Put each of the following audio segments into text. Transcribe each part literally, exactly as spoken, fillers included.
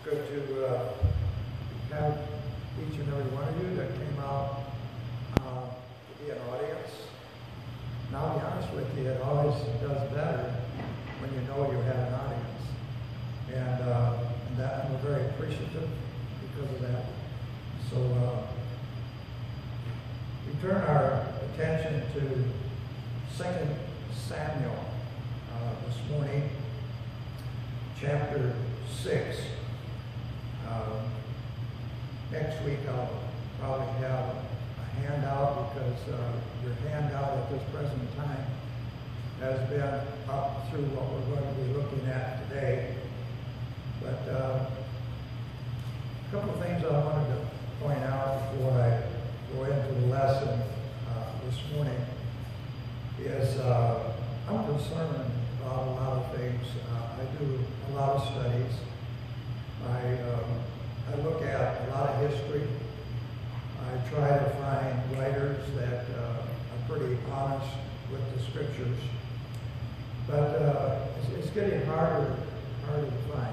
good to uh, have each and every one of you that came out uh, to be an audience. And I'll be honest with you, it always does better when you know you have an audience. And, uh, and that I'm very appreciative because of that. So uh, we turn our attention to Second Samuel uh, this morning, chapter six. Um, next week I'll probably have a handout because uh, your handout at this present time has been up through what we're going to be looking at today. But uh, a couple of things I wanted to point out before I go into the lesson uh, this morning is uh, I'm concerned about a lot of things. Uh, I do a lot of studies. I, um, I look at a lot of history. I try to find writers that uh, are pretty honest with the scriptures. But uh, it's, it's getting harder, harder to find.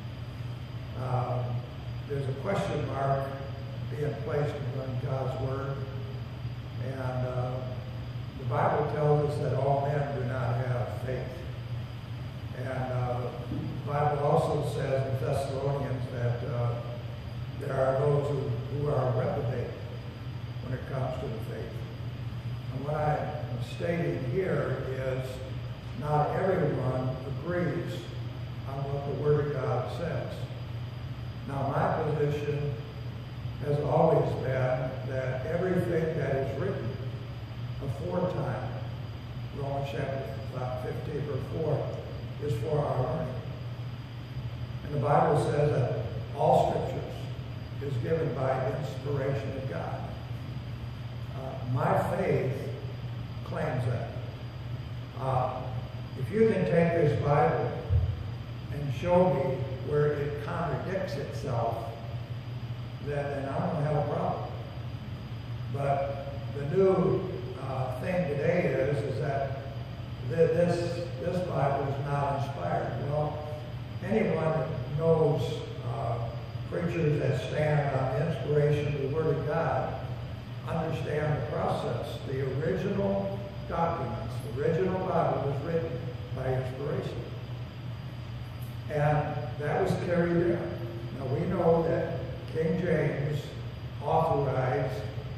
Um, there's a question mark being placed on God's Word. And uh, the Bible tells us that all men do not have faith. And uh, the Bible also says in Thessalonians that uh, there are those who, who are reprobate when it comes to the faith. And what I'm stating here is not everyone agrees on what the Word of God says. Now, my position has always been that everything that is written aforetime, Romans chapter fifteen, verse four, is for our learning. And the Bible says that all scriptures is given by inspiration of God. Uh, my faith claims that. Uh, if you can take this Bible and show me where it contradicts itself, then, then I'm going to have a problem. But the new uh, thing today is, is that this, this Bible is not inspired. Well, anyone that knows uh, preachers that stand on the inspiration of the Word of God understand the process. The original documents, the original Bible was written by inspiration. And that was carried in. Now we know that King James authorized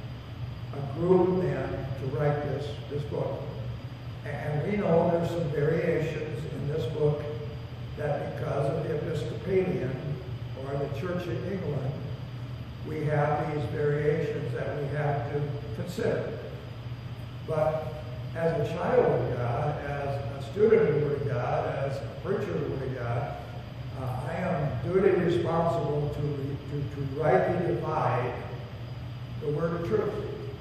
a group of men to write this, this book. And we know there's some variations in this book that because of the Episcopalian or the Church of England, we have these variations that we have to consider. But as a child of God, as a student of the Word of God, as a preacher of the Word of God, uh, I am duly responsible to, to, to rightly divide the Word of truth.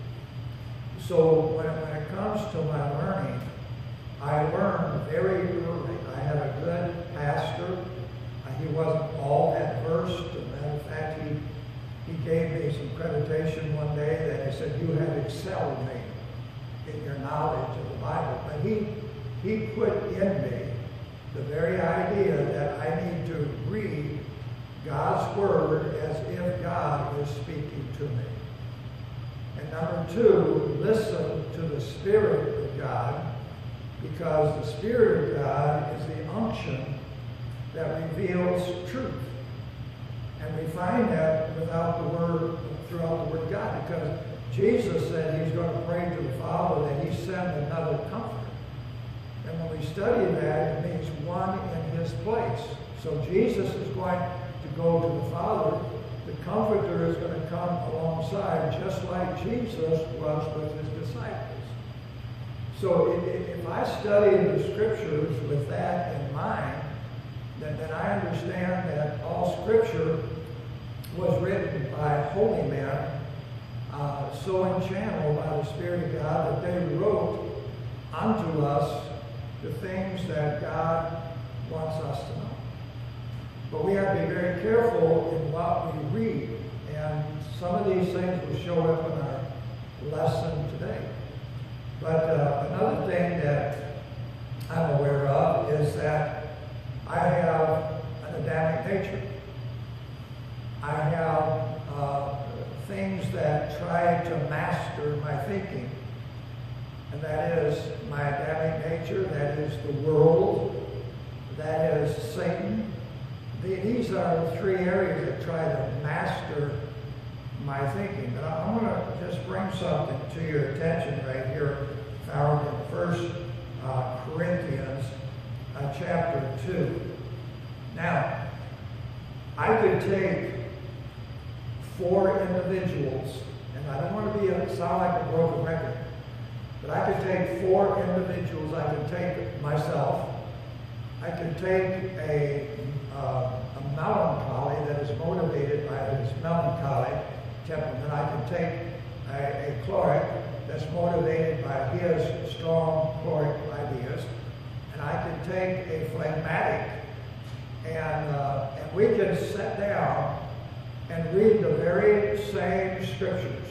So when, when it comes to my learning, I learned very early. I had a good pastor. Uh, he wasn't all that versed. As a matter of fact, he, he gave me some accreditation one day that he said, you have excelled me in your knowledge of the Bible. But he, he put in me the very idea that I need to read God's Word as if God is speaking to me. And number two, listen to the Spirit of God, because the Spirit of God is the unction that reveals truth. And we find that without the Word, throughout the Word of God, because Jesus said he's going to pray to the Father that he send another comforter. And when we study that, it means one in his place. So Jesus is going to go to the Father. The Comforter is going to come alongside, just like Jesus was with his disciples. So if, if I study the Scriptures with that in mind, then, then I understand that all Scripture was written by holy men, uh, so enchanneled by the Spirit of God that they wrote unto us the things that God wants us to know. But we have to be very careful in what we read. And some of these things will show up in our lesson today. But uh, another thing that I'm aware of is that I have an Adamic nature. I have uh, things that try to master my thinking. And that is my Adamic nature, that is the world, that is Satan. These are the three areas that try to master my thinking. But I'm going to just bring something to your attention right here, found in First uh, Corinthians uh, chapter two. Now, I could take four individuals, and I don't want to be a, sound like a broken record, but I could take four individuals. I could take myself. I could take a, uh, a melancholy that is motivated by his melancholy temperament. I could take a, a chloric that's motivated by his strong chloric ideas. And I could take a phlegmatic, and, uh, and we can sit down and read the very same scriptures.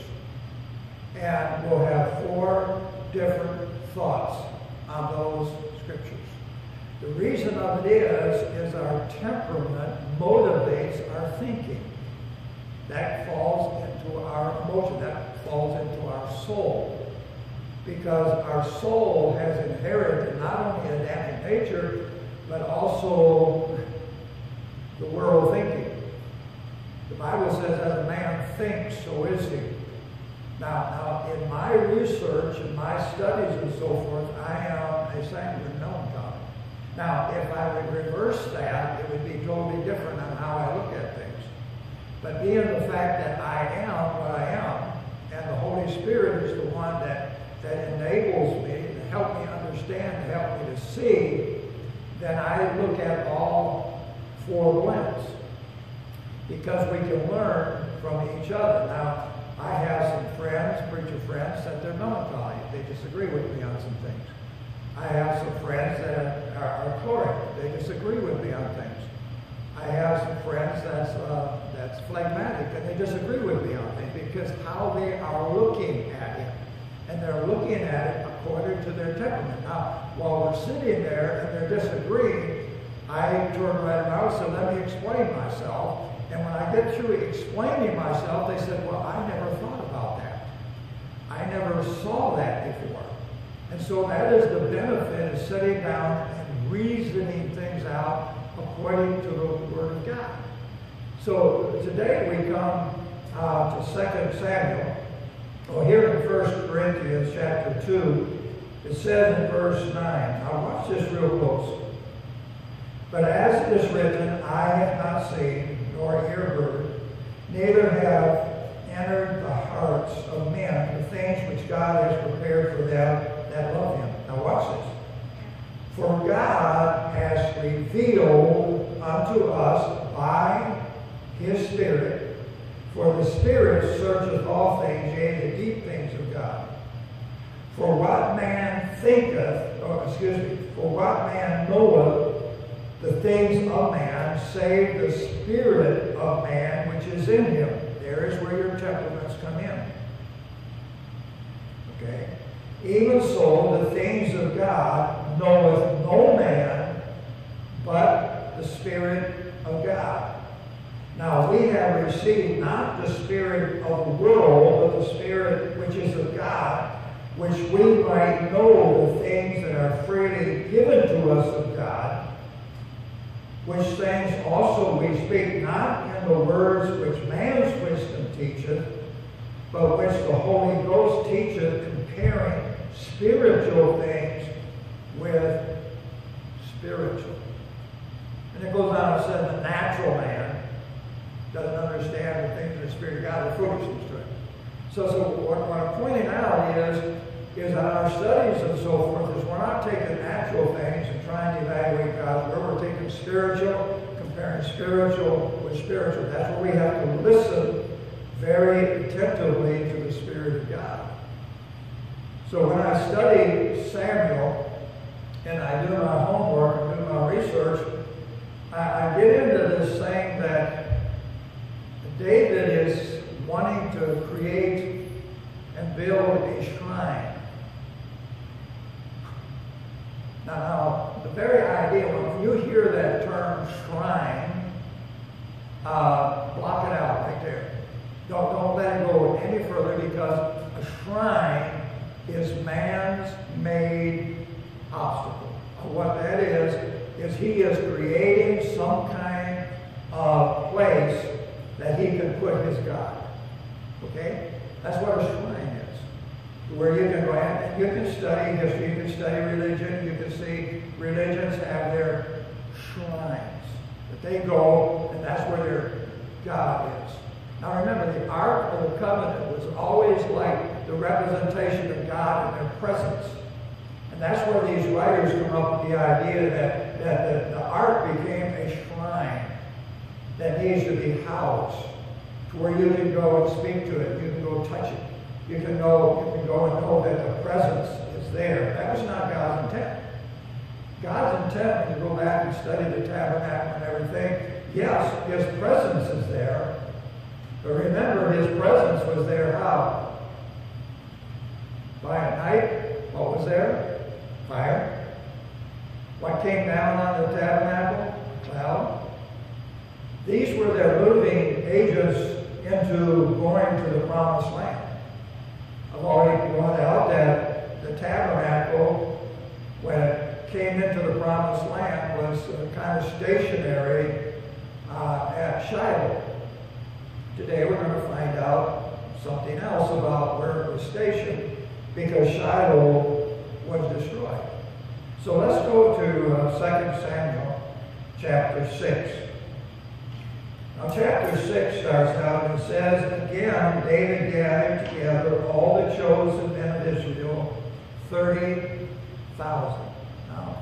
And we'll have four different thoughts on those scriptures. The reason of it is, is our temperament motivates our thinking. That falls into our emotion, that falls into our soul. Because our soul has inherited not only Adamic nature, but also the world thinking. The Bible says, as a man thinks, so is he. Now, now, in my research and my studies and so forth, I am a sanguine melancholy. Now, if I would reverse that, it would be totally different on how I look at things. But being the fact that I am what I am, and the Holy Spirit is the one that, that enables me to help me understand, to help me to see, then I look at all four blends. Because we can learn from each other. Now, I have some friends, preacher friends, that they're melancholy. They disagree with me on some things. I have some friends that are, are chloric. They disagree with me on things. I have some friends that's, uh, that's phlegmatic, and they disagree with me on things because how they are looking at it. And they're looking at it according to their temperament. Now, while we're sitting there and they're disagreeing, I turn right around and say, let me explain myself. And when I get through explaining myself, they said, well, I never thought about that. I never saw that before. And so that is the benefit of sitting down and reasoning things out according to the Word of God. So today we come uh, to Second Samuel. Well, here in First Corinthians chapter two, it says in verse nine. Now watch this real close. But as it is written, I have not seen, nor ear heard, neither have entered the hearts of men the things which God has prepared for them that love him. Now watch this. For God has revealed unto us by his Spirit, for the Spirit searcheth all things, yea, the deep things of God. For what man thinketh, or excuse me, for what man knoweth the things of man, save the spirit of man which is in him. There is where your temperaments come in. Okay? Even so, the things of God knoweth no man but the Spirit of God. Now, we have received not the spirit of the world, but the Spirit which is of God, which we might know the things that are freely given to us of God, which things also we speak not in the words which man's wisdom teacheth, but which the Holy Ghost teacheth, comparing spiritual things with spiritual. And it goes on and says the natural man doesn't understand the things of the Spirit of God, are foolishness to him. So, so what, what I'm pointing out is, is that our studies and so forth is we're not taking natural things and trying to evaluate God's word. We're taking spiritual, comparing spiritual with spiritual. That's where we have to listen very attentively to the Spirit of God. So when I study Samuel and I do my homework and do my research, I, I get into this thing that David is wanting to create and build a shrine. Now, now, the very idea, when you hear that term shrine, Uh, block it out right there. Don't, don't let it go any further, because a shrine is man's made obstacle. What that is, is he is creating some kind of place that he can put his God. Okay? That's what a shrine is. Where you can go in and you can study history, you can study religion, you can see religions have their shrines. That they go, and that's where their God is. Now remember, the Ark of the Covenant was always like the representation of God in their presence. And that's where these writers come up with the idea that, that the, the Ark became a shrine that needs to be housed, to where you can go and speak to it, you can go touch it. You can know, you can go and know that the presence is there. That was not God's intent. God's intent, when you go back and study the tabernacle and everything, yes, his presence is there. But remember, his presence was there how? By night, what was there? Fire. What came down on the tabernacle? Cloud. These were their moving agents into going to the promised land. I've already brought out that the tabernacle, when it came into the promised land, was uh, kind of stationary uh, at Shiloh. Today we're going to find out something else about where it was stationed, because Shiloh was destroyed. So let's go to uh, Second Samuel chapter six. Now chapter six starts out and it says, again, David gathered together all the chosen men of Israel, thirty thousand. Now,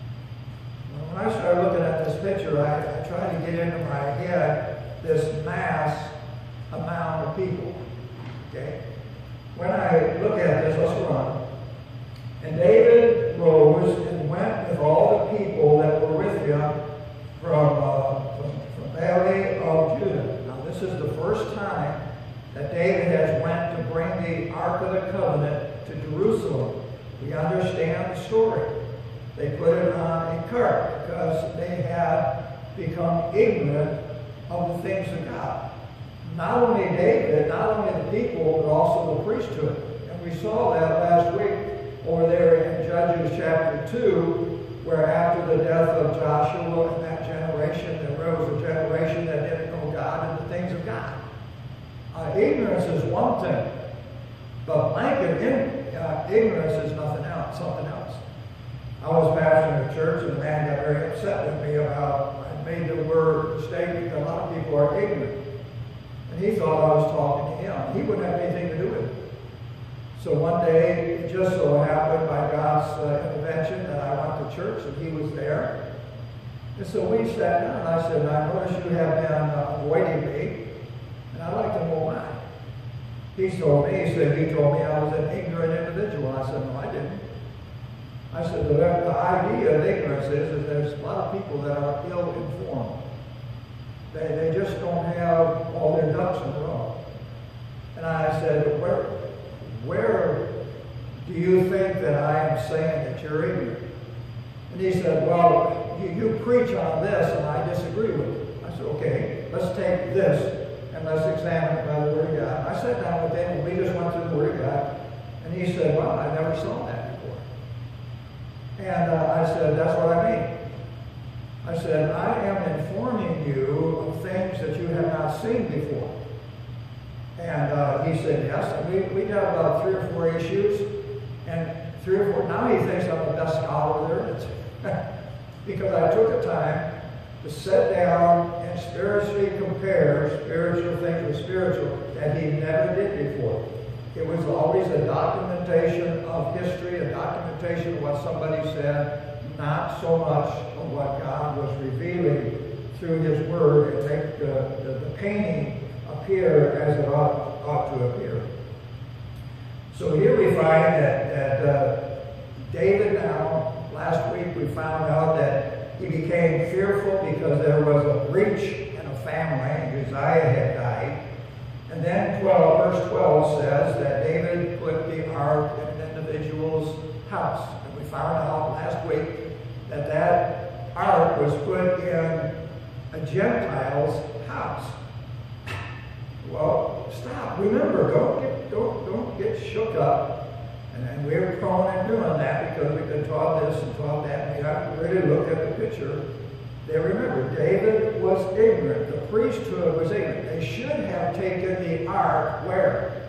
when I started looking at this picture, I, I tried to get into my head this mass amount of people. Okay? When I look at this, let's run. And David rose and went with all the people that were with him from, uh, from, from Valley of Judah. Now this is the first time that David has went to bring the Ark of the Covenant to Jerusalem. We understand the story. They put it on a cart because they had become ignorant of the things of God. Not only David, not only the people, but also the priesthood. And we saw that last week over there in Judges chapter two, where after the death of Joshua and that generation, there rose a generation that didn't know God and the things of God. Uh, ignorance is one thing, but blanket in, uh, ignorance is nothing else, something else. I was pastoring a church, and a man got very upset with me about, I made the word statement that a lot of people are ignorant. And he thought I was talking to him. He wouldn't have anything to do with it. So one day, it just so happened by God's uh, intervention that I went to church and he was there. And so we sat down and I said, I noticed you have been uh, avoiding me, and I'd like to know why. He told me, he said, you told me I was an ignorant individual. I said, no, I didn't. I said, the, the idea of ignorance is, is there's a lot of people that are ill-informed. They, they just don't have all their ducks in a row. And I said, where, where do you think that I am saying that you're ignorant? And he said, well, you, you preach on this and I disagree with it. I said, okay, let's take this and let's examine it by the Word of God. And I sat down with him and we just went through the Word of God. And he said, well, I never saw that before. And uh, I said, that's what I mean. I said, I am informing you of things that you have not seen before. And uh, he said, yes. And we, we got about three or four issues. And three or four, now he thinks I'm the best scholar there is. Because I took the time to sit down and spiritually compare spiritual things with spiritual that he never did before. It was always a documentation of history, a documentation of what somebody said, not so much of what God was revealing through his word and make the, the, the painting appear as it ought, ought to appear. So here we find that, that uh, David now, last week we found out that he became fearful because there was a breach in a family and Uzziah had died. And then twelve, verse twelve says that David put the ark in an individual's house. And we found out last week that that ark was put in a Gentile's house. Well, stop. Remember, don't get, don't, don't get shook up. And, and we're prone at doing that because we've been taught this and taught that. And we have to really look at the picture. They remember, David was ignorant. The priesthood was ignorant. They should have taken the ark where?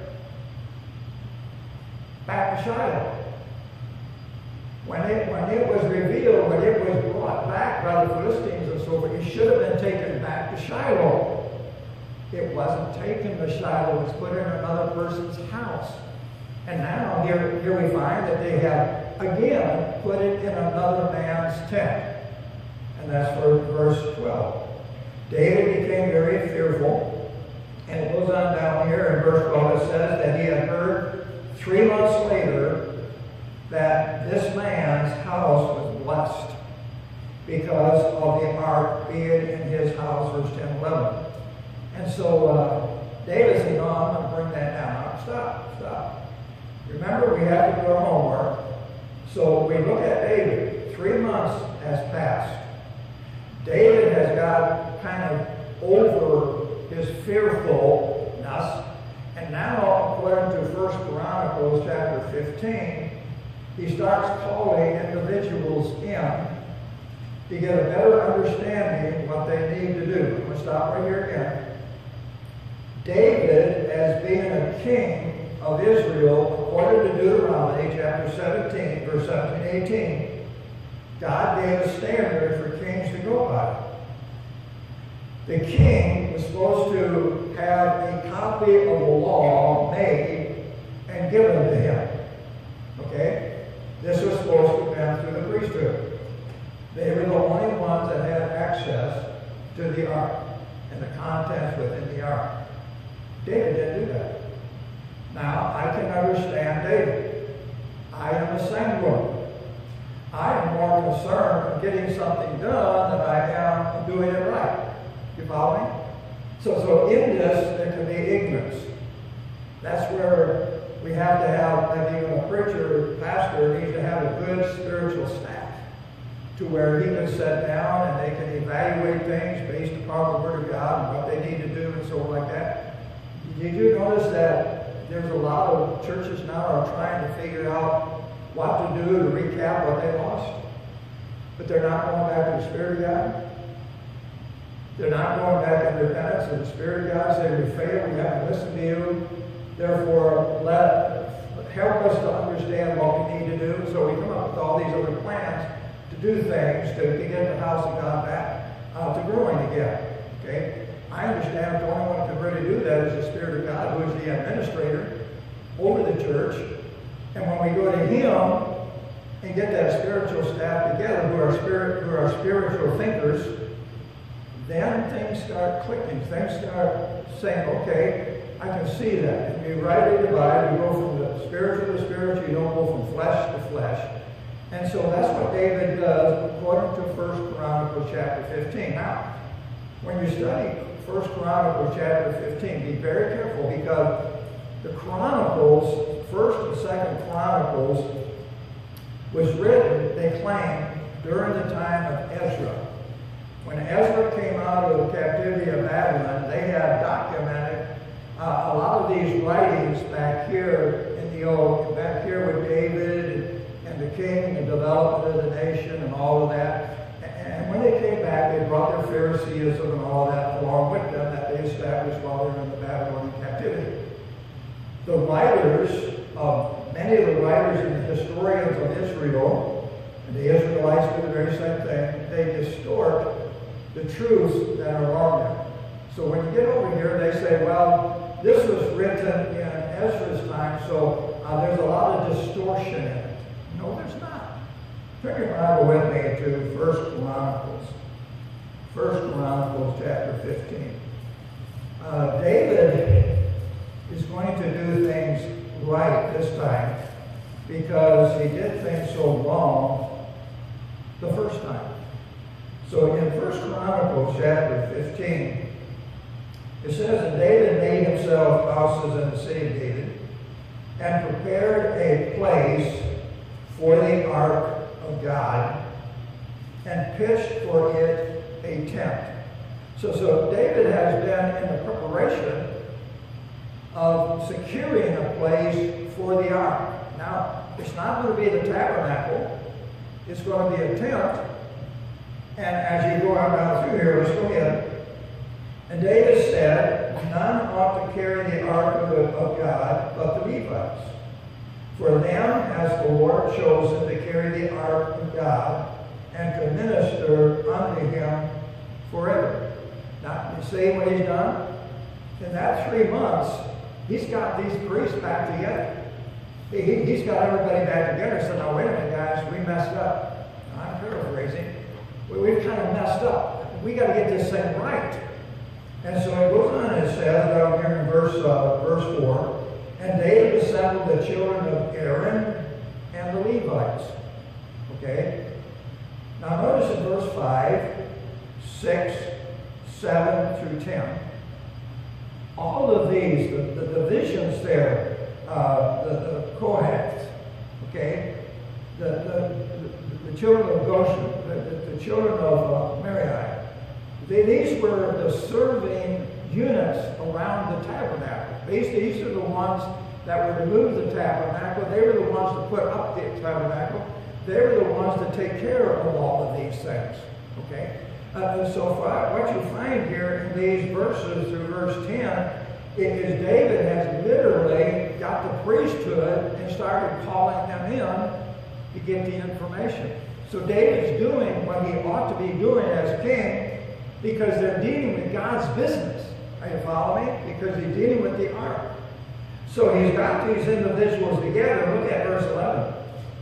Back to Shiloh. When it, when it was revealed, when it was brought back by the Philistines and so forth, it should have been taken back to Shiloh. It wasn't taken to Shiloh. It was put in another person's house. And now here, here we find that they have, again, put it in another man's tent. And that's for verse twelve. David became very fearful. And it goes on down here in verse twelve. It says that he had heard three months later that this man's house was blessed because of the ark being in his house, verse ten, eleven. And so uh, David said, no, I'm going to bring that down. Stop, stop. Remember, we have to do our homework. So we look at David. Three months has passed. David has got kind of over his fearfulness. And now, according to First Chronicles chapter fifteen, he starts calling individuals in to get a better understanding of what they need to do. I'm going to stop right here again. David, as being a king of Israel, according to Deuteronomy chapter seventeen, verse seventeen, eighteen, God gave a standard for kings to go by. The king was supposed to have a copy of the law made and given to him. Okay? This was supposed to come through the priesthood. They were the only ones that had access to the ark and the contents within the ark. David didn't do that. Now, I can understand David. I am a sanguine. I am more concerned with getting something done than I am doing it right. You follow me? So, so in this, there can be ignorance. That's where we have to have, like even a preacher, pastor needs to have a good spiritual staff to where he can sit down and they can evaluate things based upon the Word of God and what they need to do and so on like that. Did you notice that there's a lot of churches now are trying to figure out what to do to recap what they lost? But they're not going back to the Spirit of God. They're not going back in repentance, and the Spirit of God said, we failed, we haven't listened to you. Therefore, let help us to understand what we need to do. So we come up with all these other plans to do things to, to get the house of God back uh, to growing again. Okay? I understand the only one who can really do that is the Spirit of God, who is the administrator over the church. And when we go to Him and get that spiritual staff together, who are spirit, who are spiritual thinkers, then things start clicking. Things start saying, okay, I can see that. And you rightly divide, you go from the spiritual to spiritual, you don't go from flesh to flesh. And so that's what David does according to First Chronicles chapter fifteen. Now, when you study First Chronicles chapter fifteen, be very careful because the Chronicles, First and Second Chronicles, was written, they claim, during the time of Ezra. When Ezra came out of the captivity of Babylon, they had documented uh, a lot of these writings back here in the old, back here with David and, and the king and the development of the nation and all of that. And, and when they came back, they brought their Phariseeism and all that along with them that they established while they were in the Babylonian captivity. The writers, of many of the writers and the historians of Israel, and the Israelites do the very same thing, they distort the truths that are on there. So when you get over here, they say, well, this was written in Ezra's time, so uh, there's a lot of distortion in it. No, there's not. Turn your Bible with me to First Chronicles. First Chronicles chapter fifteen. Uh, David is going to do things right this time because he did things so wrong the first time. So in First Chronicles chapter fifteen, it says that David made himself houses in the city of David and prepared a place for the ark of God and pitched for it a tent. So, so David has been in the preparation of securing a place for the ark. Now, it's not going to be the tabernacle. It's going to be a tent. And as you go on down through here, let's go ahead. And David said, none ought to carry the ark of, the, of God but the Levites. For them has the Lord chosen to carry the ark of God and to minister unto him forever. Now, you see what he's done? In that three months, he's got these priests back together. He, he, he's got everybody back together. So now, wait a minute, guys, we messed up. Now, I'm paraphrasing. We, we've kind of messed up. We got to get this thing right. And so it goes on and it says down here in verse, uh, verse four, and David assembled the children of Aaron and the Levites. Okay? Now notice in verse five, six, seven through ten, all of these, the, the divisions there, uh, the, the Kohath, okay, the, the, the, the children of Goshen, the, the, the children of uh, Merari, they, these were the serving units around the tabernacle. These, these are the ones that would remove the tabernacle. They were the ones to put up the tabernacle. They were the ones to take care of all of these things. Okay? Uh, so for what you find here in these verses through verse ten is David has literally got the priesthood and started calling them in to get the information. So David's doing what he ought to be doing as king because they're dealing with God's business. Are you following me? Because he's dealing with the ark. So he's got these individuals together. Look at verse eleven.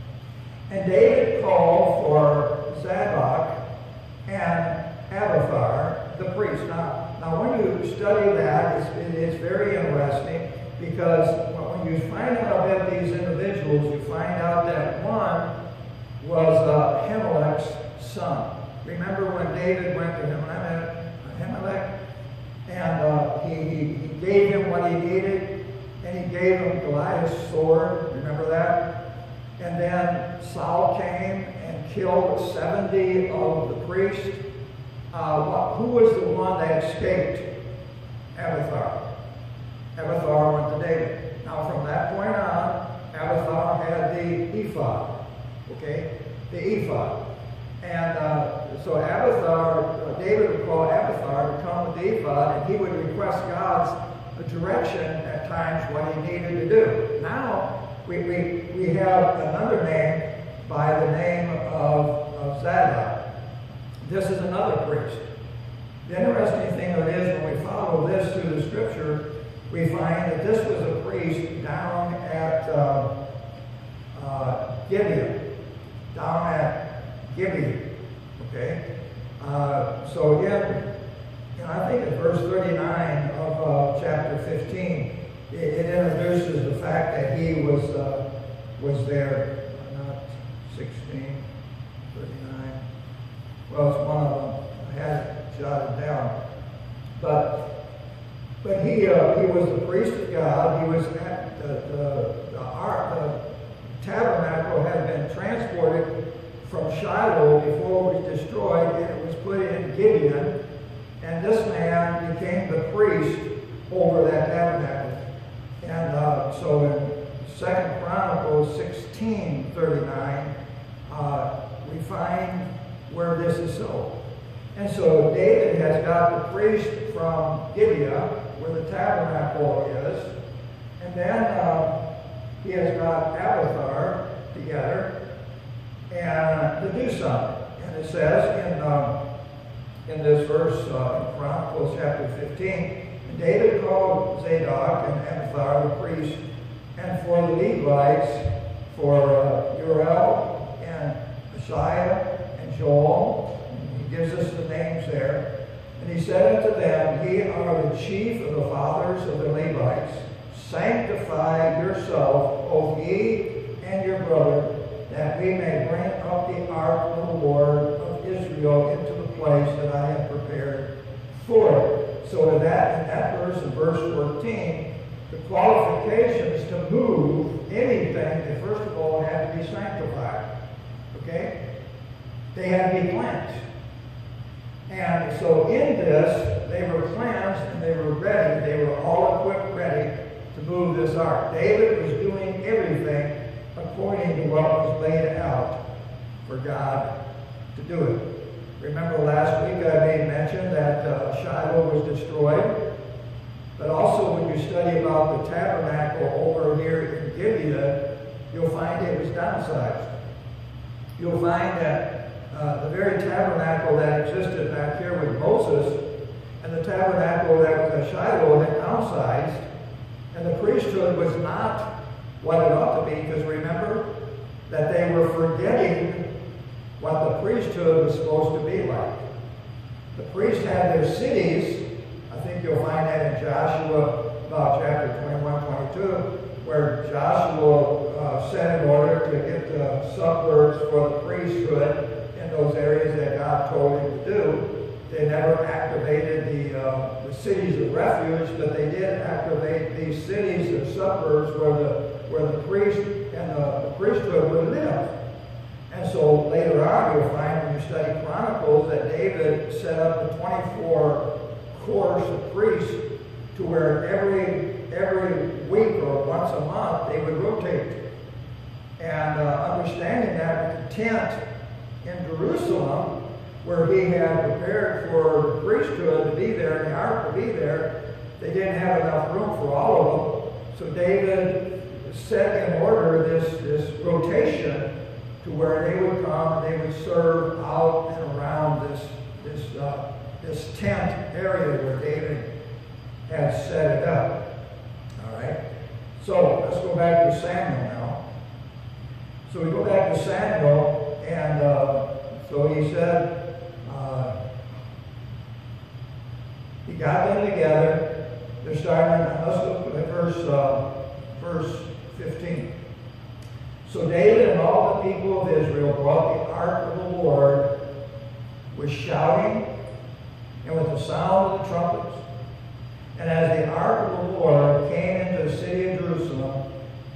And David called for Zadok and Abiathar, the priest. Now, now when you study that, it's, it is very interesting because when you find out about these individuals, you find out that one was uh, Ahimelech's son. Remember when David went to Ahimelech and uh, he, he, he gave him what he needed, and he gave him Goliath's sword. Remember that? And then Saul came and killed seventy of the priests. Uh, who was the one that escaped? Abiathar. Abiathar went to David. Now from that point on, Abiathar had the ephod. Okay? The ephod. And uh, so Abiathar, uh, David would call Abiathar to come with the ephod, and he would request God's direction at times what he needed to do. Now, we, we, we have another name by the name of, of Zadok. This is another priest. The interesting thing of it is when we follow this through the scripture, we find that this was a priest down at uh, uh, Gibeon. Down at Gibeon. Okay? Uh, so again, you know, I think in verse thirty-nine of uh, chapter fifteen, it, it introduces the fact that he was uh, was there. Not sixteen, thirty-nine. Well, it's one of them. I had it jotted down. But but he uh, he was the priest of God. He was at the the, the ark. The tabernacle had been transported from Shiloh before it was destroyed, and it was put in Gibeon. And this man became the priest over that tabernacle. And uh, so in Second Chronicles sixteen thirty-nine, uh, we find where this is so. And so David has got the priest from Gibeah, where the tabernacle is, and then uh, he has got Abiathar together and to do something. And it says in um, in this verse uh, in Chronicles chapter fifteen, and David called Zadok and Abiathar the priest, and for the Levites, for uh, Uriel and Ashiah and Joel. He gives us the names there. And he said unto them, Ye are the chief of the fathers of the Levites. Sanctify yourself, both ye and your brother, that we may bring up the ark of the Lord of Israel into the place that I have prepared for it. So in that, in that verse, in verse fourteen, the qualifications to move anything, they first of all had to be sanctified. Okay? They had to be cleansed. And so in this, they were cleansed and they were ready. They were all equipped, ready to move this ark. David was doing everything according to what was laid out for God to do it. Remember last week I made mention that uh, Shiloh was destroyed. But also when you study about the tabernacle over here in Gibeah, you'll find it was downsized. You'll find that uh, the very tabernacle that existed back here with Moses and the tabernacle that was at Shiloh had downsized, and the priesthood was not what it ought to be, because remember that they were forgetting what the priesthood was supposed to be like. The priests had their cities. I think you'll find that in Joshua, about chapter twenty-one, twenty-two, where Joshua uh, set in order to get the suburbs for the priesthood in those areas that God told him to do. They never activated the, uh, the cities of refuge, but they did activate these cities and suburbs where the, where the priest and the, the priesthood would live. And so later on, you'll find when you study Chronicles that David set up the twenty-four course of priests to where every every week or once a month they would rotate. And uh, understanding that with the tent in Jerusalem, where he had prepared for the priesthood to be there and the ark to be there, they didn't have enough room for all of them. So David set in order this, this rotation to where they would come and they would serve out and around this this uh, this tent area where David had set it up. All right. So let's go back to Samuel now. So we go back to Samuel, and uh, so he said uh, he got them together. They're starting. Let's look at verse uh, verse fifteen. So David and all the people of Israel brought the ark of the Lord with shouting and with the sound of the trumpets. And as the ark of the Lord came into the city of Jerusalem,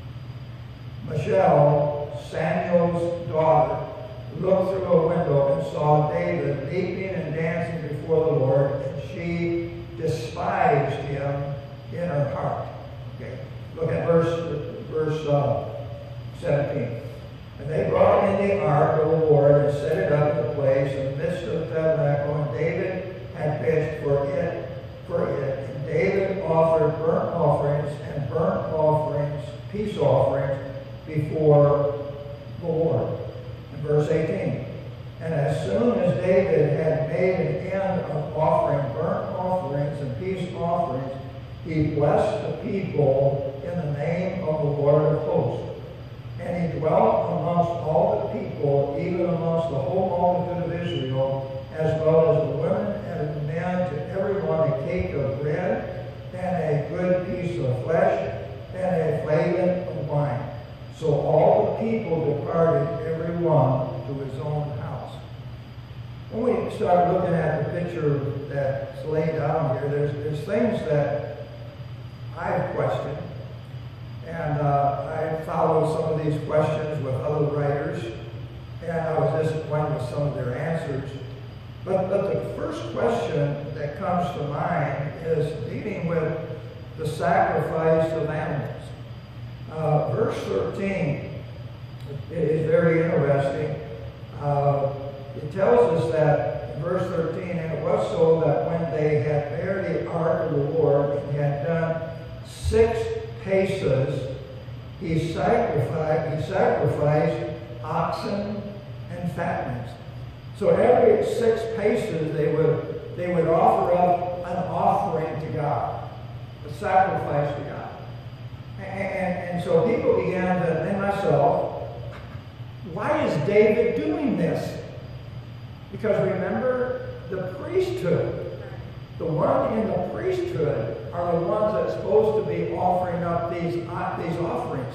Michal, Samuel's daughter, looked through a window and saw David leaping and dancing before the Lord, and she despised him in her heart. Okay, look at verse verse uh, seventeen. And they brought in the ark of the Lord and set it up in the place in the midst of the tabernacle, and David had pitched for it, for it. And David offered burnt offerings and burnt offerings, peace offerings, before the Lord. In verse eighteen. And as soon as David had made an end of offering burnt offerings and peace offerings, he blessed the people in the name of the Lord of hosts. And he dwelt amongst all the people, even amongst the whole multitude of Israel, as well as the women and the men, to everyone a cake of bread, and a good piece of flesh, and a flagon of wine. So all the people departed, every one to his own house. When we start looking at the picture that's laid down here, there's, there's things that I've questioned. And uh, I followed some of these questions with other writers, and I was disappointed with some of their answers. But, but the first question that comes to mind is dealing with the sacrifice of animals. Uh, verse thirteen is very interesting. Uh, it tells us that in verse thirteen, and it was so that when they had bare the ark of the Lord and had done six paces, he sacrificed, he sacrificed oxen and fatlings. So every six paces they would they would offer up an offering to God, a sacrifice to God. And, and, and so people began to, and myself, why is David doing this? Because remember, the priesthood, the one in the priesthood are the ones that's supposed to be offering up these, uh, these offerings.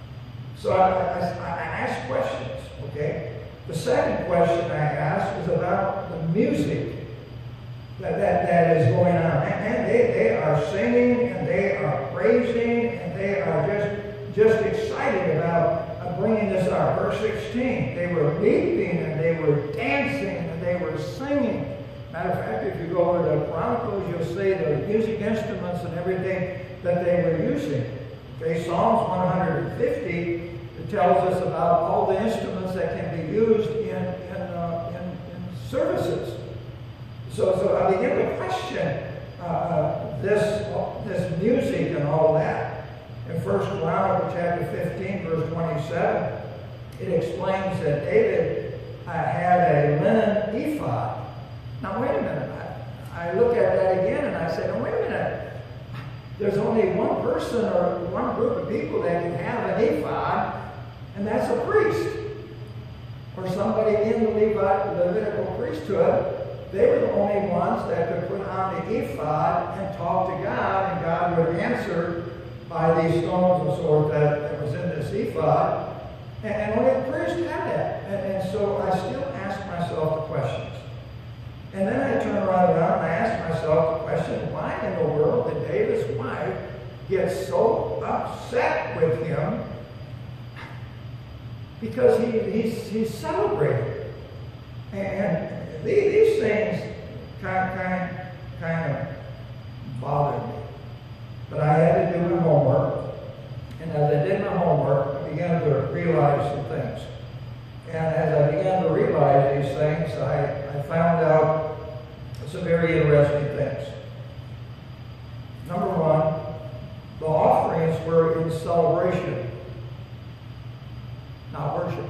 So I, I, I ask questions, okay? The second question I ask is about the music that, that, that is going on. And, and they, they are singing, and they are praising, and they are just, just excited about uh, bringing this out. Verse sixteen, they were leaping, and they were dancing, and they were singing. Matter matter of fact, if you go over to Chronicles, you'll see the music instruments and everything that they were using. Okay, Psalms one hundred fifty, it tells us about all the instruments that can be used in, in, uh, in, in services. So, so I begin to question uh, this, this music and all that. In First Chronicles chapter fifteen, verse twenty-seven, it explains that David uh, had a linen ephod. Now wait a minute. I, I look at that again and I say, no, wait a minute. There's only one person or one group of people that can have an ephod, and that's a priest. Or somebody in the Levite, Levitical priesthood. They were the only ones that could put on the ephod and talk to God, and God would answer by these stones and so forth that, that was in this ephod. And, and only the priest had that. And, and so I still ask myself the questions. And then I turn around and I ask myself the question, why in the world did David's wife get so upset with him? Because he, he's, he's celebrating. And these, these things kind, kind, kind of bothered me. But I had to do my homework. And as I did my homework, I began to realize some things. And as I began to realize these things, I, I found out some very interesting things. Number one, the offerings were in celebration, not worship.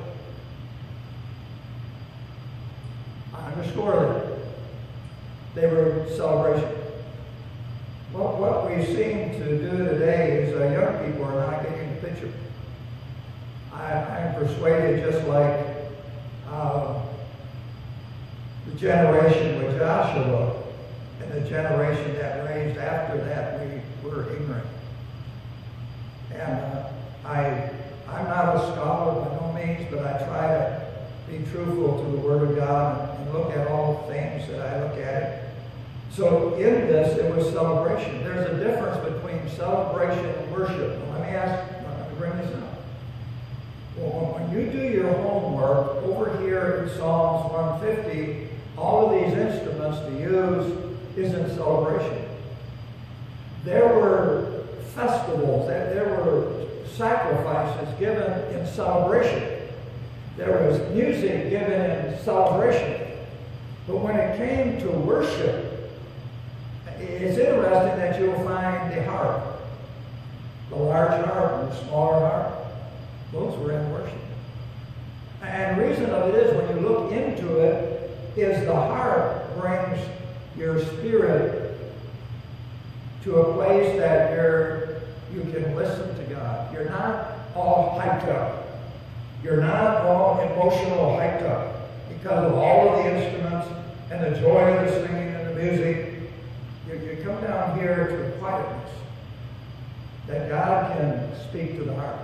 I underscore that. They were celebration. What, what we seem to do today is uh, young people are not getting the picture. I, I'm persuaded, just like uh, the generation with Joshua and the generation that raised after that, we were ignorant. And uh, I, I'm not a scholar by no means, but I try to be truthful to the Word of God and look at all the things that I look at it. So in this, it was celebration. There's a difference between celebration and worship. Now, let me ask, let me bring this up. Well, when you do your homework, over here in Psalms one fifty, all of these instruments to use is in celebration. There were festivals, there were sacrifices given in celebration. There was music given in celebration. But when it came to worship, it's interesting that you'll find the harp, the large harp and the smaller harp. Those were in worship. And the reason of it is, when you look into it, is the harp brings your spirit to a place that you're, you can listen to God. You're not all hyped up. You're not all emotional hyped up because of all of the instruments and the joy of the singing and the music. You, you come down here to a quietness that God can speak to the heart.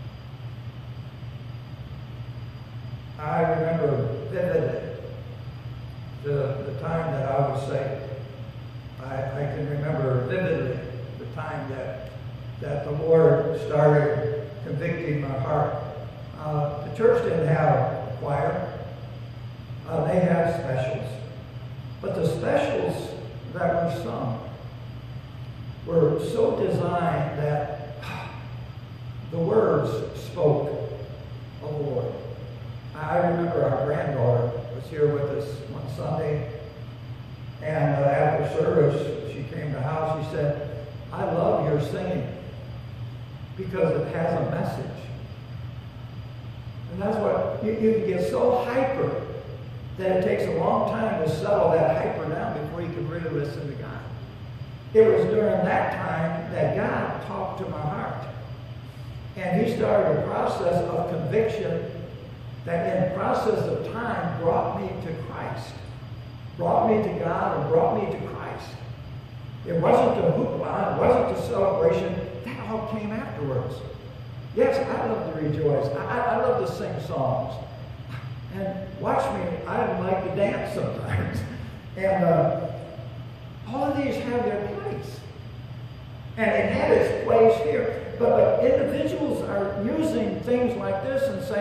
I remember vividly the, the time that I was saved. I, I can remember vividly the time that, that the Lord started convicting my heart. Uh, the church didn't have a choir. Uh, they had specials. But the specials that were sung were so designed that the words spoke of the Lord. I remember our granddaughter was here with us one Sunday, and uh, after service, she came to the house. She said, "I love your singing because it has a message." And that's what, you, you can get so hyper that it takes a long time to settle that hyper down before you can really listen to God. It was during that time that God talked to my heart. And he started a process of conviction that in process of time brought me to Christ. Brought me to God and brought me to Christ. It wasn't the hoopla, it wasn't the celebration. That all came afterwards. Yes, I love to rejoice. I, I love to sing songs. And watch me, I like to dance sometimes. And uh, all of these have their place. And it had its place here. But, but individuals are using things like this and saying,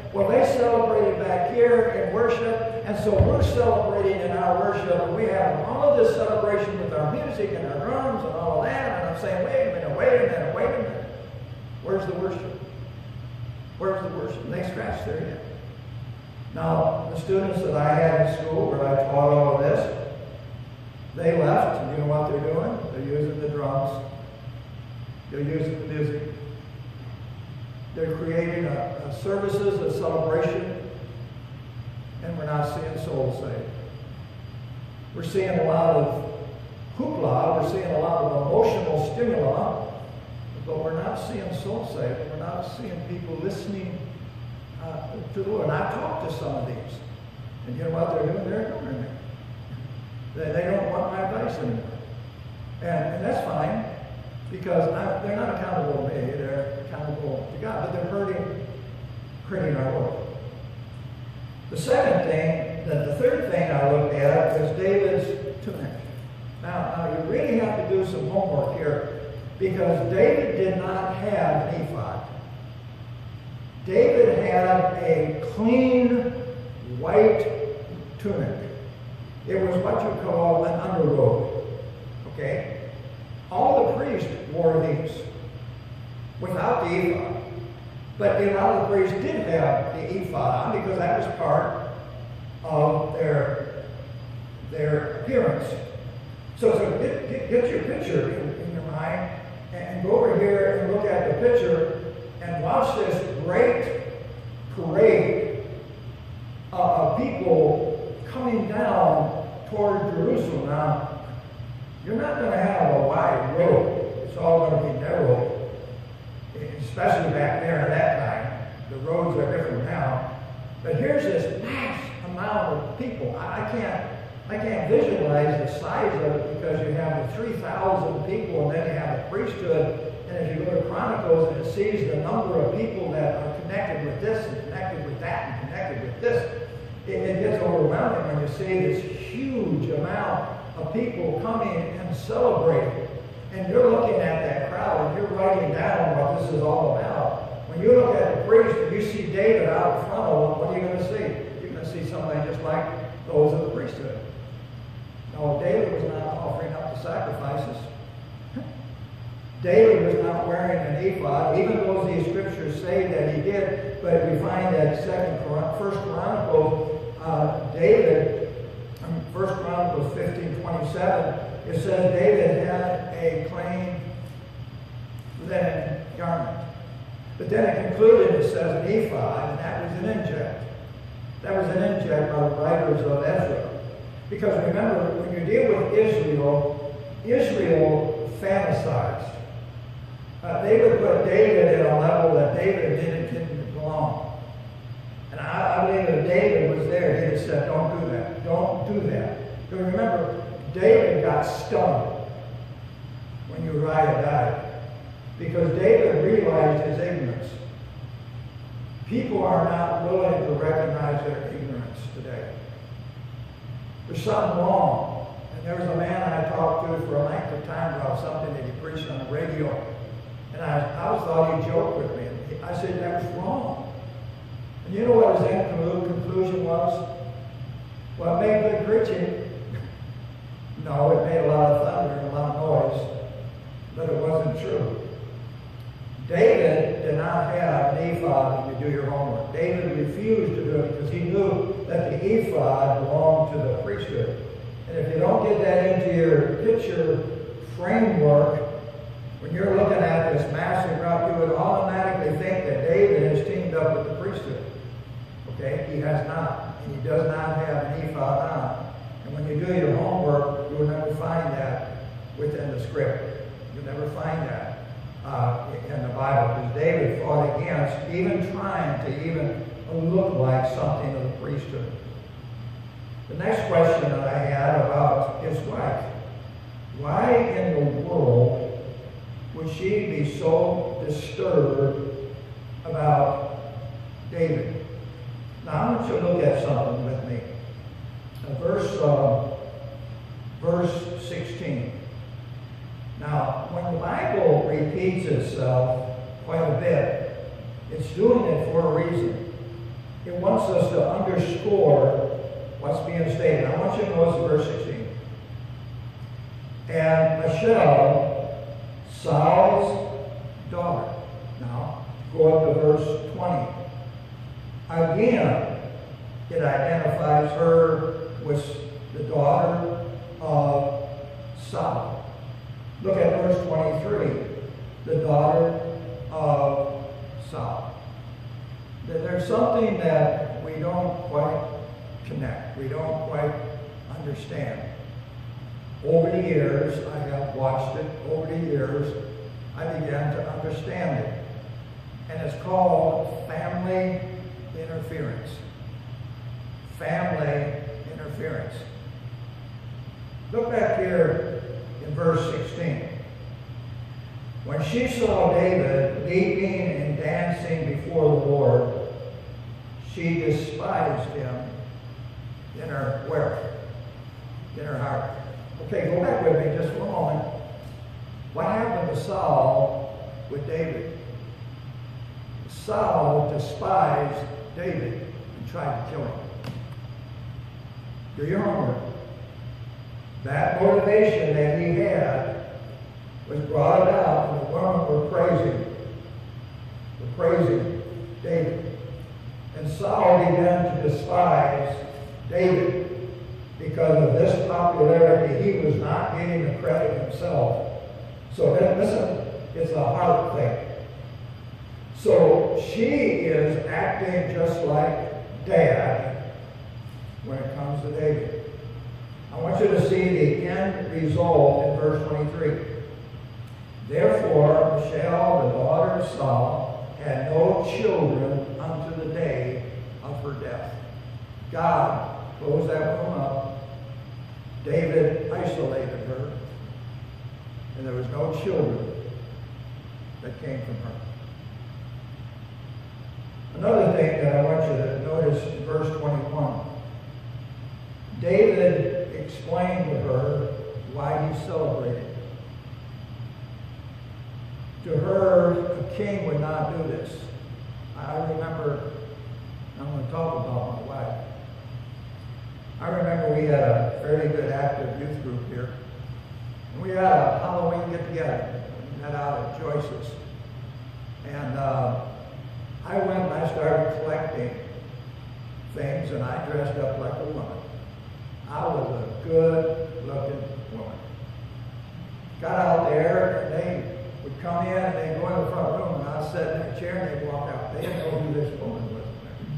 Well, they celebrated back here in worship, and so we're celebrating in our worship, and we have all of this celebration with our music and our drums and all of that, and I'm saying, wait a minute, wait a minute, wait a minute. Where's the worship? Where's the worship? And they scratched their head. Now, the students that I had in school where I taught all of this, they left, and you know what they're doing? They're using the drums. They're using the music. They're creating a, a services, a celebration, and we're not seeing souls saved. We're seeing a lot of hoopla, we're seeing a lot of emotional stimuli, but we're not seeing souls saved. We're not seeing people listening uh, to the Lord. And I've talked to some of these, and you know what they're doing? They're ignoring me. They, they don't want my advice anymore. And, and that's fine, because I, they're not accountable to me. They're accountable to God, but they're hurting, hurting our world. The second thing, the, the third thing I looked at was David's tunic. Now, now, you really have to do some homework here, because David did not have an ephod. David had a clean white tunic. It was what you call an underrobe. Okay? All the priests wore these without the ephod. But a lot of the priests did have the ephod on because that was part of their, their appearance. So, so get, get, get your picture in, in your mind and go over here and look at the picture and watch this great parade of people coming down toward Jerusalem. Now, you're not going to have a wide road. It's all going to be narrow, especially back there at that time. The roads are different now. But here's this mass amount of people. I, I can't I can't visualize the size of it because you have the three thousand people and then you have the priesthood. And if you go to Chronicles and it sees the number of people that are connected with this and connected with that and connected with this, it, it gets overwhelming when you see this huge amount of people coming and celebrating. And you're looking at that crowd and you're writing down what this is all about. When you look at the priest and you see David out in front of him, what are you going to see? You're going to see somebody just like those of the priesthood. No, David was not offering up the sacrifices. David was not wearing an ephod, even though these scriptures say that he did. But we find that Second, First Chronicles, uh, David, I mean, First Chronicles fifteen twenty-seven, it says David had a plain linen garment. But then it concluded, it says an ephod, and that was an inject. That was an inject by the writers of Ezra. Because remember, when you deal with Israel, Israel fantasized. Uh, they would put David at a level that David didn't, didn't belong. And I, I believe if David was there, he'd have said, don't do that. Don't do that. But remember, David got stung when Uriah died. Because David realized his ignorance. People are not willing to recognize their ignorance today. There's something wrong. And there was a man I talked to for a length of time about something that he preached on the radio. And I, I was thought he joked with me. And I said, that was wrong. And you know what his end conclusion was? Well, it made good preaching. No, it made a lot of thunder and a lot of noise. But it wasn't true. David did not have an ephod when you do your homework. David refused to do it because he knew that the ephod belonged to the priesthood. And if you don't get that into your picture framework, when you're looking at this massive crowd, you would automatically think that David has teamed up with the priesthood. Okay? He has not. And he does not have an ephod on. And when you do your homework, you will never find that within the script. You'll never find that. Uh, in the Bible, because David fought against even trying to even look like something of the priesthood. The next question that I had about his wife, why in the world would she be so disturbed about David? Now I want you to look at something with me. Uh, verse, uh, verse sixteen. Now, when the Bible repeats itself quite a bit, it's doing it for a reason. it wants us to underscore what's being stated. I want you to notice verse sixteen. And Michelle, Saul's daughter. Now, go up to verse twenty. Again, it identifies her with the daughter of Saul. Look at verse twenty-three. The daughter of Saul. There's something that we don't quite connect. We don't quite understand. Over the years, I have watched it. Over the years, I began to understand it. And it's called family interference. Family interference. Look back here in verse sixteen. When she saw David leaping and dancing before the Lord, she despised him in her where? In her heart. Okay, go back with me just for a moment. What happened to Saul with David? Saul despised David and tried to kill him. Do your homework. That motivation that he had was brought about, and the women were praising, were praising David. And Saul began to despise David because of this popularity. He was not getting the credit himself. So then, listen, it's a heart thing. So she is acting just like Dad when it comes to David. I want you to see the end result in verse twenty-three. Therefore, Michal, the daughter of Saul, had no children unto the day of her death. God closed that woman up. David isolated her, and there was no children that came from her. Another thing that I want you to notice in verse twenty-one. David explained to her why he celebrated. To her, a king would not do this. I remember, I'm going to talk about my wife. I remember we had a very good active youth group here. And we had a Halloween get-together. We met out at Joyce's. And uh, I went and I started collecting things, and I dressed up like a woman. I was a good-looking woman. Got out there, and they would come in, and they'd go in the front room, and I'd sit in a chair, and they'd walk out. They didn't know who this woman was.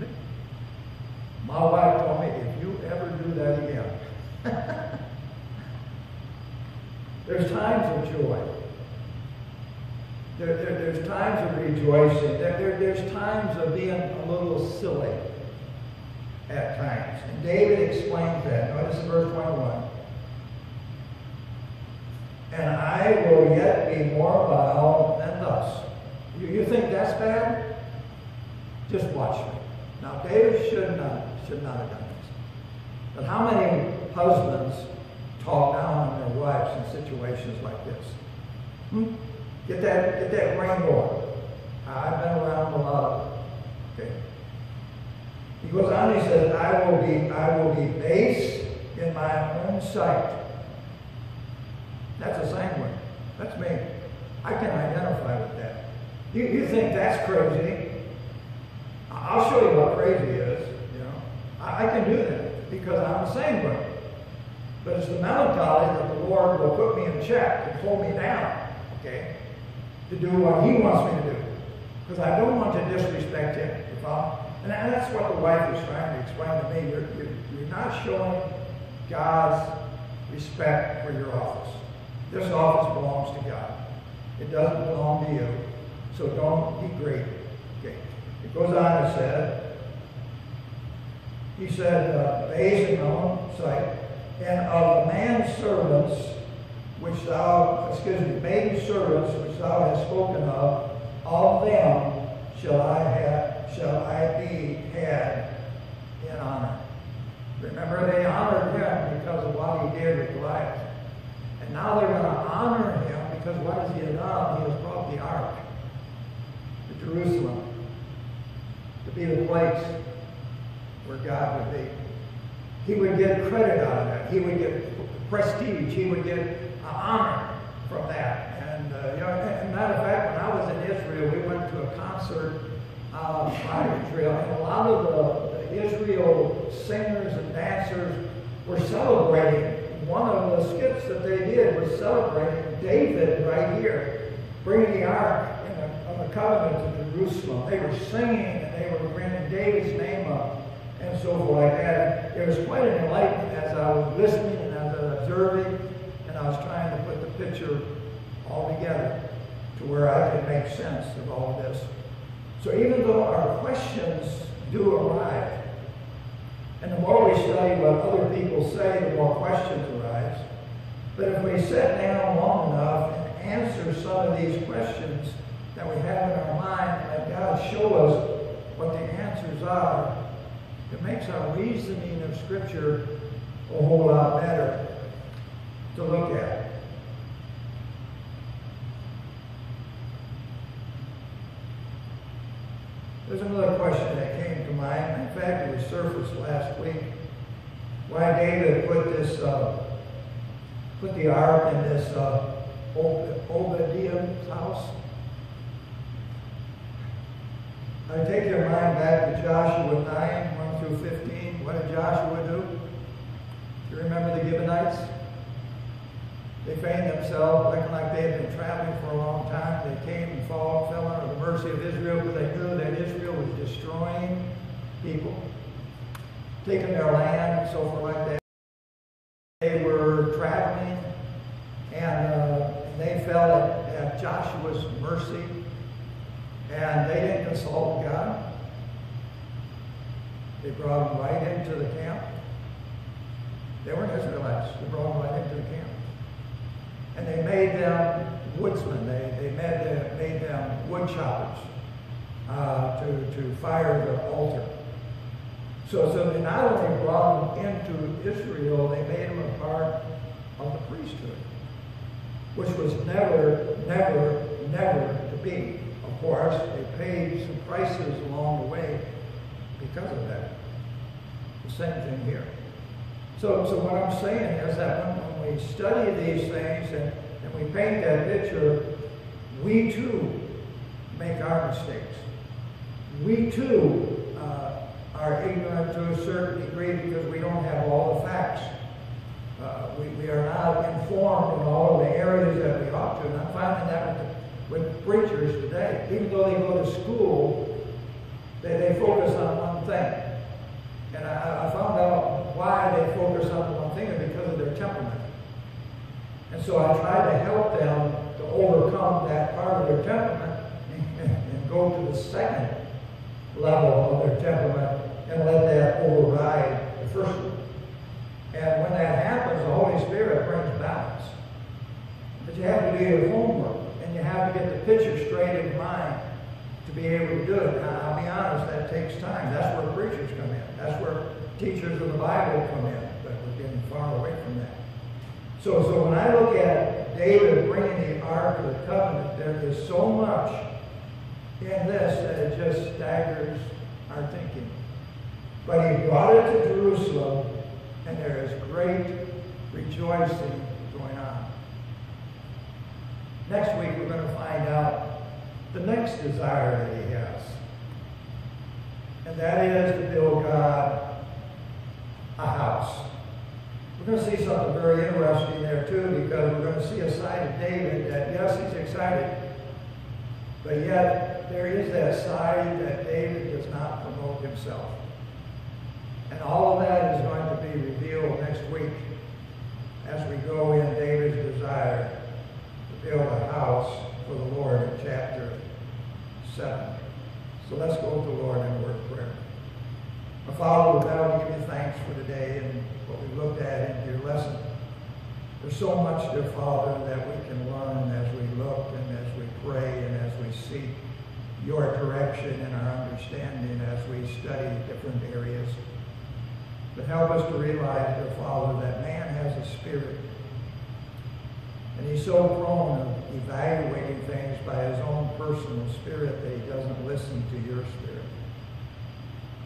My wife told me, if you ever do that again. There's times of joy. There, there, there's times of rejoicing. There, there, there's times of being a little silly at times. And David explains that. Notice in verse twenty-one. And I will yet be more vile than thus. You, you think that's bad? Just watch me. Now, David should not, should not have done this. But how many husbands talk down on their wives in situations like this? Hmm? Get that, get that brain going. I've been around a lot of them. Okay. He goes on, he says, I will be, I will be base in my own sight. That's a sanguine. That's me. I can identify with that. You, you think that's crazy? I'll show you what crazy is. You know, I, I can do that because I'm a sanguine. But it's the melancholy that the Lord will put me in check and hold me down. Okay, to do what He wants me to do, because I don't want to disrespect Him. If I'm, and that's what the wife is trying to explain to me. You're, you're, you're not showing God's respect for your office. This office belongs to God. It doesn't belong to you. So don't degrade it. Okay. It goes on and said, he said, uh, base in my own sight, and of the man's servants, which thou, excuse me, maiden servants which thou hast spoken of, of them shall I have, shall I be had in honor. Remember, they honored him because of what he did with Goliath. And now they're going to honor him because what has he done? He has brought the ark to Jerusalem to be the place where God would be. He would get credit out of that. He would get prestige. He would get uh, honor from that. And, uh, you know, and matter of fact, when I was in Israel, we went to a concert uh, by Israel, and a lot of the, the Israel singers and dancers were celebrating. One of the skits that they did was celebrating David right here, bringing the ark in the, of the covenant to Jerusalem. They were singing and they were bringing David's name up and so forth like that. It was quite an enlightenment as I was listening and as I was observing, and I was trying to put the picture all together to where I could make sense of all of this. So even though our questions do arrive, and the more we study what other people say, the more questions arise. But if we sit down long enough and answer some of these questions that we have in our mind, and let God show us what the answers are, it makes our reasoning of Scripture a whole lot better to look at. There's another question that came to mind. In fact, it was surfaced last week. Why David put this, uh, put the ark in this uh, Obadiah's house. I take your mind back to Joshua nine, one through fifteen. What did Joshua do? Do you remember the Gibeonites? They feigned themselves, looking like they had been traveling for a long time. They came and fell, fell under the mercy of Israel because they knew that Israel was destroying people, taking their land and so forth like that. They were traveling, and uh, they fell at, at Joshua's mercy, and they didn't consult God. They brought them right into the camp. They weren't Israelites. They brought them right into the camp. And they made them woodsmen. They, they made, them, made them wood choppers uh, to, to fire the altar. So, so they not only brought them into Israel, they made them a part of the priesthood, which was never, never, never to be. Of course, they paid some prices along the way because of that. The same thing here. So, so what I'm saying is that when, when we study these things and, and we paint that picture, we too make our mistakes. We too uh, are ignorant to a certain degree because we don't have all the facts. Uh, we, we are not informed in all of the areas that we ought to. And I'm finding that with, the, with preachers today. Even though they go to school, they, they focus on one thing. And I, I found out why they focus on one thing is because of their temperament. And so I try to help them to overcome that part of their temperament and, and go to the second level of their temperament and let that override the first one. And when that happens, the Holy Spirit brings balance. But you have to do your homework, and you have to get the picture straight in mind to be able to do it. Now, I'll be honest, that takes time. That's where preachers come in. That's where teachers of the Bible come in, but we're getting far away from that. So, so when I look at David bringing the Ark of the Covenant, there is so much in this that it just staggers our thinking. But he brought it to Jerusalem, and there is great rejoicing going on. Next week, we're going to find out the next desire that he has. And that is to build God a house. We're going to see something very interesting there too, because we're going to see a side of David that, yes, he's excited, but yet there is that side that David does not promote himself. And all of that is going to be revealed next week as we go in David's desire to build a house for the Lord in chapter seven. So let's go to the Lord in a word of prayer. Our Father, we're bound to give you thanks for today and what we looked at in your lesson. There's so much, dear Father, that we can learn as we look and as we pray and as we seek your direction and our understanding as we study different areas. But help us to realize, dear Father, that man has a spirit. And he's so prone of evaluating things by his own personal spirit that he doesn't listen to your spirit.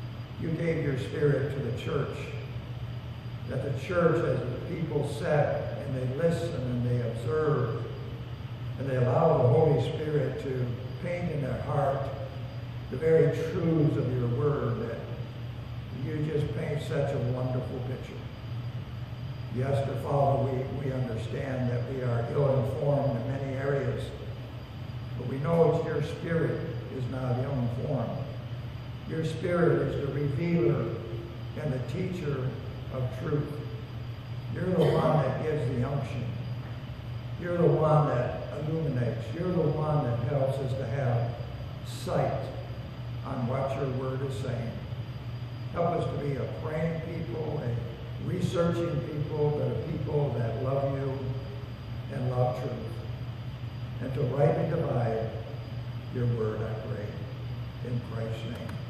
You gave your Spirit to the church, that the church, as the people sat and they listen and they observe, and they allow the Holy Spirit to paint in their heart the very truths of your word, that you just paint such a wonderful picture. Yes, dear Father, we, we understand that we are ill-informed in many areas, but we know it's your Spirit is not ill-informed. Your Spirit is the revealer and the teacher of truth. You're the one that gives the unction. You're the one that illuminates. You're the one that helps us to have sight on what your word is saying. Help us to be a praying people, a researching people, but a people that love you and love truth. And to rightly divide your word, I pray, in Christ's name.